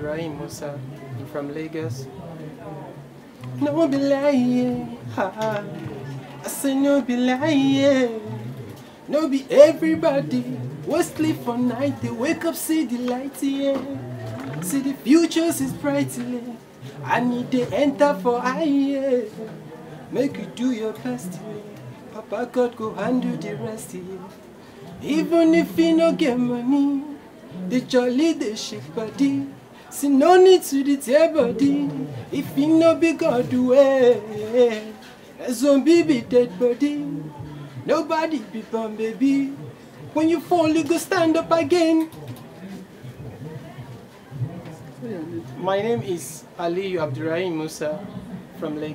Abdulraheem Musa. I'm from Lagos. No be lying, I say no be lying. No be everybody will sleep for night. They wake up, see the light, yeah. See the futures is bright, yeah. I need to enter for I, yeah. Make you do your best, yeah. Papa God go handle the rest, yeah. Even if you no get money, the jolly they shake body. See no need to deter body. If you no be God way, a zombie be dead body. Nobody be born baby. When you fall you go stand up again. My name is Aliyu Abdulraheem Musa from Lagos.